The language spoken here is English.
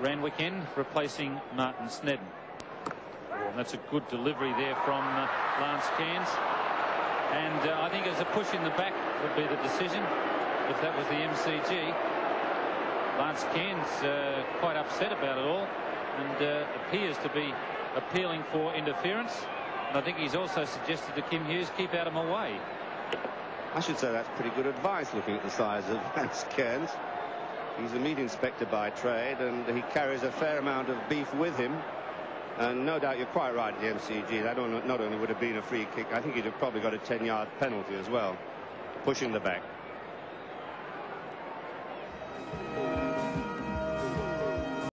Randwick end, replacing Martin Snedden. And that's a good delivery there from Lance Cairns. And I think as a push in the back would be the decision if that was the MCG. Lance Cairns quite upset about it all and appears to be appealing for interference. And I think he's also suggested to Kim Hughes keep out of my way. I should say that's pretty good advice, looking at the size of Lance Cairns. He's a meat inspector by trade, and he carries a fair amount of beef with him. And no doubt you're quite right, the MCG. That not only would have been a free kick, I think he'd have probably got a 10-yard penalty as well, pushing the back.